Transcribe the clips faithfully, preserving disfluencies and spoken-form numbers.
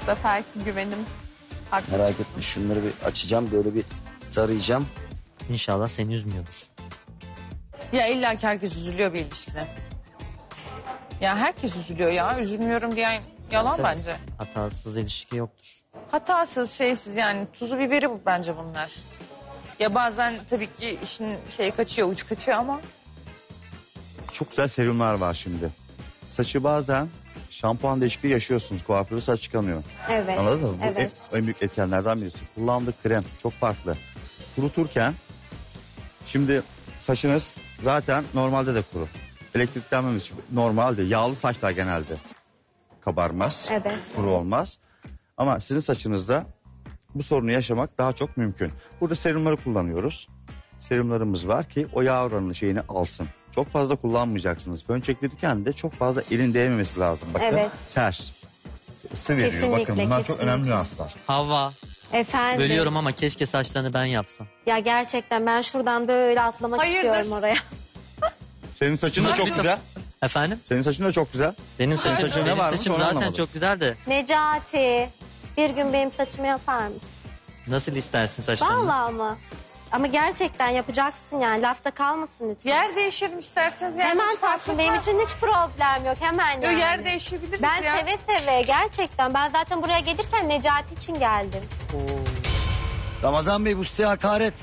Bu seferki güvenim haklı. Merak etme, şunları bir açacağım, böyle bir tarayacağım. İnşallah seni üzmüyordur. Ya illa ki herkes üzülüyor bir ilişkide. Ya herkes üzülüyor ya. Üzülmüyorum diyen yalan Tabii. bence. Hatasız ilişki yoktur. Hatasız, şeysiz yani tuzu biberi bu bence bunlar. Ya bazen tabii ki işin şeyi kaçıyor, ucu kaçıyor ama. Çok güzel serumlar var şimdi. Saçı bazen şampuan değişikliği yaşıyorsunuz. Kuaförü saç çıkamıyor. Evet. Anladın mı? Bu Evet. en, en büyük etkenlerden birisi. Kullandığı krem çok farklı. Kuruturken şimdi saçınız zaten normalde de kuru. Elektriklenmemiş normalde. Yağlı saçlar genelde kabarmaz. Evet. Kuru olmaz. Ama sizin saçınızda bu sorunu yaşamak daha çok mümkün. Burada serumları kullanıyoruz. Serumlarımız var ki o yağ oranını şeyini alsın. Çok fazla kullanmayacaksınız. Fön çektirirken de çok fazla elin değmemesi lazım. Bakın Evet. ter. Isı veriyor. Kesinlikle, Bakın bunlar çok kesinlikle. önemli nüanslar. Havva, Efendim. bölüyorum ama keşke saçlarını ben yapsam. Ya gerçekten ben şuradan böyle atlamak Hayırdır? istiyorum oraya. Senin saçın da çok güzel. Efendim? Senin saçın da çok güzel. Benim saçım, saçın ne benim varmış saçım onu zaten anlamadım. çok güzel de. Necati, bir gün benim saçımı yapar mısın? Nasıl istersin saçlarını? Vallahi ama. Ama gerçekten yapacaksın yani. Lafta kalmasın lütfen. Yer değişelim isterseniz yani. Hemen hiç fark tatlım. Benim etmez. için hiç problem yok. Hemen Yok, yani. yer değişebiliriz Ben ya. seve seve gerçekten. Ben zaten buraya gelirken Necati için geldim. Ramazan Bey, bu size hakaret.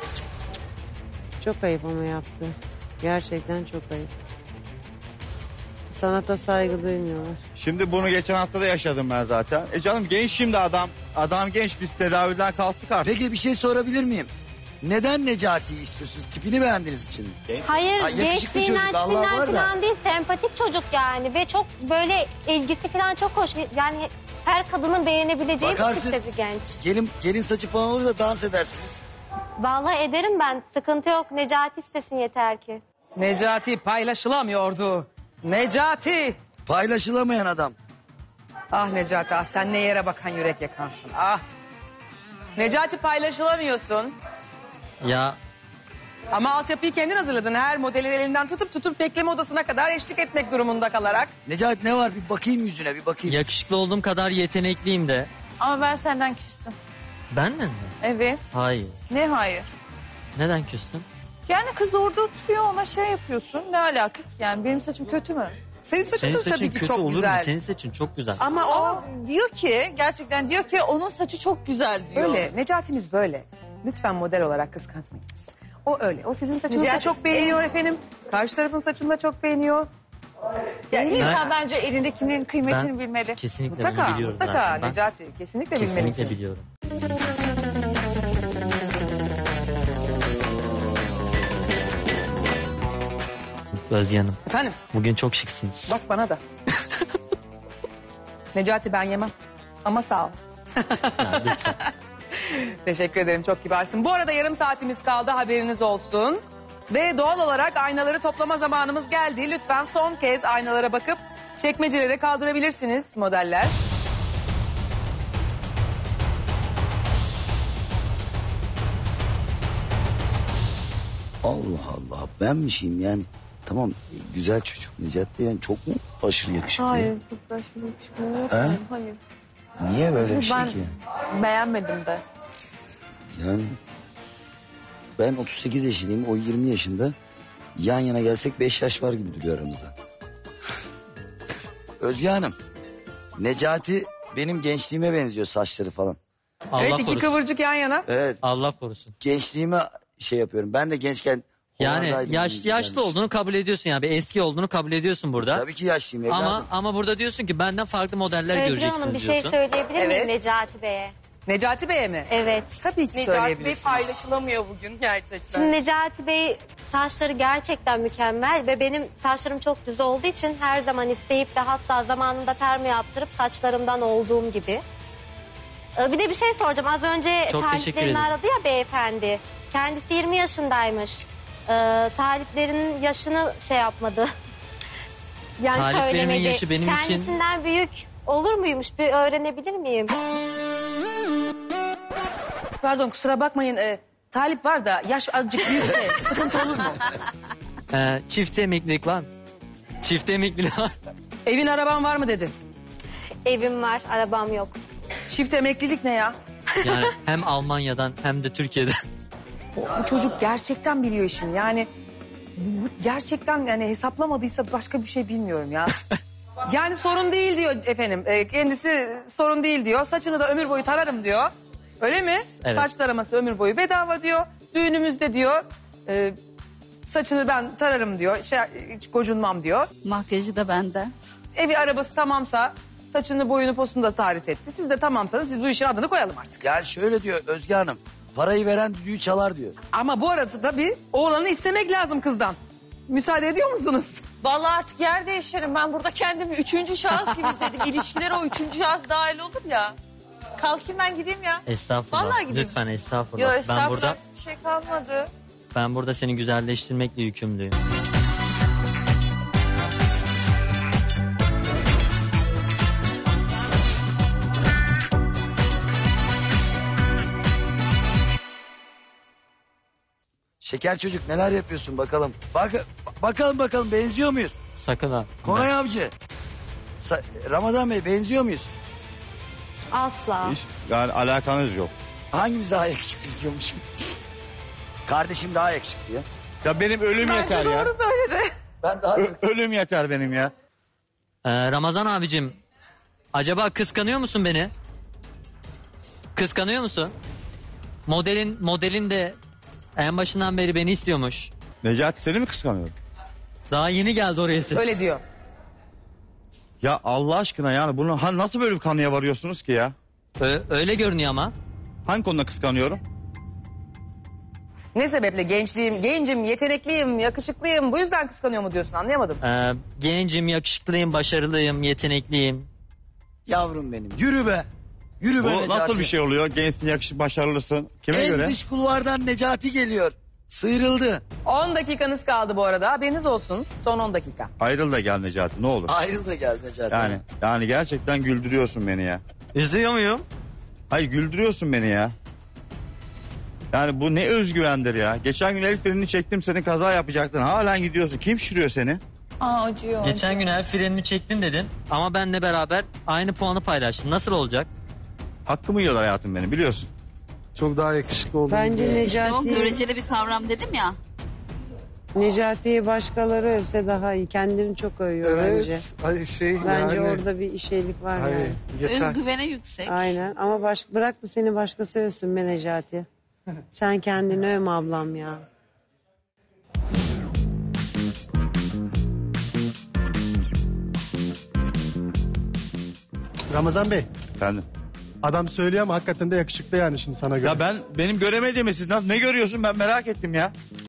Çok ayıp ama yaptı. Gerçekten çok ayıp. Sanata saygı duymuyorlar. Şimdi bunu geçen hafta da yaşadım ben zaten. E canım genç şimdi adam. Adam genç, biz tedaviden kalktık artık. Peki bir şey sorabilir miyim? Neden Necati'yi istiyorsunuz? Tipini beğendiğiniz için mi? Hayır, Ay, yakışıklı gençliğinden, çocuk, Allah tipinden var da. falan değil. Sempatik çocuk yani. Ve çok böyle ilgisi falan çok hoş. Yani her kadının beğenebileceği Bakarsın- bir tipte bir genç. Gelin, gelin saçı falan olur da dans edersiniz. Vallahi ederim ben. Sıkıntı yok. Necati istesin yeter ki. Necati paylaşılamıyordu. Necati. Paylaşılamayan adam. Ah Necati, ah sen ne yere bakan yürek yakansın. Ah. Necati paylaşılamıyorsun. Ya Ama altyapıyı kendin hazırladın. Her modelin elinden tutup tutup bekleme odasına kadar eşlik etmek durumunda kalarak. Necati ne var? Bir bakayım yüzüne, bir bakayım. yakışıklı olduğum kadar yetenekliyim de. Ama ben senden küstüm. Benden mi? Evet. Hayır. Ne hayır? Neden küstün? Yani kız orada oturuyor ona şey yapıyorsun. Ne alaka ki yani benim saçım kötü mü? Senin saçın Senin da saçın tabii ki kötü çok olur güzel. mu? Senin saçın çok güzel. Ama o diyor ki gerçekten diyor ki onun saçı çok güzel diyor. Öyle. Necati'miz böyle. Lütfen model olarak kıskantmayınız. O öyle. O sizin saçınızı da Necati- çok beğeniyor efendim. Karşı tarafın saçını da çok beğeniyor. Ya insan Ben- bence elindekinin kıymetini Ben bilmeli. kesinlikle Mutlaka, bunu biliyorum mutlaka zaten. Ben Necati. Kesinlikle, bilmelisin. kesinlikle biliyorum. Özge Hanım, Efendim bugün çok şıksınız. bak bana da. Necati ben yemem. Ama sağ ol. Ya, lütfen. Teşekkür ederim, çok kibarsın. Bu arada yarım saatimiz kaldı, haberiniz olsun. Ve doğal olarak aynaları toplama zamanımız geldi. Lütfen son kez aynalara bakıp çekmecelere kaldırabilirsiniz modeller. Allah Allah, ben mi şeyim yani? Tamam, güzel çocuk Necati, yani çok mu aşırı yakışıklı? Hayır, çok aşırı yakışıklı yok. He? Hayır. Niye böyle bir Çünkü şey ben ki? beğenmedim de. Yani ben otuz sekiz yaşındayım, o yirmi yaşında. Yan yana gelsek beş yaş var gibi duruyor aramızda. Özge Hanım, Necati benim gençliğime benziyor, saçları falan. Allah Evet, iki korusun. kıvırcık yan yana. Evet, Allah korusun. gençliğime şey yapıyorum. Ben de gençken Yani Hollanda'ydım, yaş, bilgi yaşlı gelmiş. olduğunu kabul ediyorsun yani. Bir eski olduğunu kabul ediyorsun burada. Tabii ki yaşlıyım evladım. Ama ama burada diyorsun ki benden farklı modeller Özge göreceksiniz Hanım bir şey diyorsun. söyleyebilir miyim Evet. Necati Bey'e? Necati Bey'e mi? Evet. Tabii ki söyleyebilirsiniz. paylaşılamıyor bugün gerçekten. Şimdi Necati Bey saçları gerçekten mükemmel ve benim saçlarım çok düz olduğu için her zaman isteyip de hatta zamanında termi yaptırıp saçlarımdan olduğum gibi. Ee, Bir de bir şey soracağım. Az önce Çok teşekkür taliplerini ederim. aradı ya beyefendi. Kendisi yirmi yaşındaymış. Ee, taliplerinin yaşını şey yapmadı. Yani Taliplerimin söylemedi. yaşı benim için- Kendisinden büyük olur muymuş? Bir öğrenebilir miyim? Pardon, kusura bakmayın. E, talip var da yaş azıcık büyükse sıkıntı olur mu? Ee, çift emeklilik var. Çift emeklilik var. Evin araban var mı dedi. Evim var, arabam yok. Çift emeklilik ne ya? Yani hem Almanya'dan hem de Türkiye'den. Bu çocuk gerçekten biliyor işini. Yani bu gerçekten yani hesaplamadıysa başka bir şey bilmiyorum ya. Yani sorun değil diyor efendim. E, kendisi sorun değil diyor. Saçını da ömür boyu tararım diyor. Öyle mi? Evet. Saç taraması ömür boyu bedava diyor. Düğünümüzde diyor. e, saçını ben tararım diyor. Şey, hiç gocunmam diyor. Makyajı da bende. Evi arabası tamamsa saçını boyunu posunu da tarif etti. Siz de tamamsanız biz bu işin adını koyalım artık. Yani şöyle diyor Özge Hanım. Parayı veren düdüğü çalar diyor. Ama bu arada tabii oğlanı istemek lazım kızdan. Müsaade ediyor musunuz? Vallahi artık yer değiştirin. Ben burada kendimi üçüncü şahıs gibi izledim. İlişkilere o üçüncü şahıs dahil olur ya. Kalkayım ben gideyim ya. Estağfurullah. Vallahi gideyim. Lütfen estağfurullah. Yok ben estağfurullah burada bir şey kalmadı. ben burada seni güzelleştirmekle yükümlüyüm. Şeker çocuk neler yapıyorsun bakalım. Bak bakalım bakalım benziyor muyuz? Sakın ha. Koray Avcı. Sa- Ramazan Bey benziyor muyuz? Asla. Hiç yani alakanız yok. Hangimiz daha yakışıklı istiyormuşum? Kardeşim daha yakışıklı ya. Ya benim ölüm yeter ya. Doğru söyledi. Ben daha Ö- çok... ölüm yeter benim ya. Ee, Ramazan abicim, acaba kıskanıyor musun beni? Kıskanıyor musun? Modelin modelin de en başından beri beni istiyormuş. Necati seni mi kıskanıyorum? Daha yeni geldi oraya ses. Öyle diyor. Ya Allah aşkına yani bunu ha, nasıl böyle bir kanıya varıyorsunuz ki ya? Ö- öyle görünüyor ama. Hangi konuda kıskanıyorum? Ne sebeple gençliğim, gencim, yetenekliyim, yakışıklıyım bu yüzden kıskanıyor mu diyorsun anlayamadım. Ee, gencim, yakışıklıyım, başarılıyım, yetenekliyim. Yavrum benim yürü be. Yürü be Bu Necati. nasıl bir şey oluyor? Gençsin, yakışık, başarılısın. Kime En göre? dış kulvardan Necati geliyor. Sıyrıldı. on dakikanız kaldı bu arada haberiniz olsun. Son on dakika. Ayrıl da gel Necati ne olur. Ayrıl da geldi Necati. Yani yani gerçekten güldürüyorsun beni ya. Üzüyor muyum? Hayır güldürüyorsun beni ya. Yani bu ne özgüvendir ya. Geçen gün el frenini çektim senin kaza yapacaktın. Halen gidiyorsun. Kim şişiriyor seni? Aa acıyor. Geçen gün el frenimi çektin dedin ama benle beraber aynı puanı paylaştın. Nasıl olacak? Hakkımı yiyorlar hayatım benim biliyorsun. Çok daha yakışıklı oldum. Bence İşte o Necati, göreceli bir kavram dedim ya. Necati'yi başkaları övse daha iyi. Kendini çok övüyor bence. Evet. Ay şey Bence yani. orada bir şeylik var Hayır, yani. yeter. Özgüvene yüksek. Aynen ama baş, bırak da seni başkası övsün be Necati. Sen kendini övme ablam ya. Ramazan Bey, Efendim. adam söylüyor ama hakikaten de yakışıklı yani şimdi sana göre. Ya ben benim göremediğimi siz nasıl- ne görüyorsun ben merak ettim ya.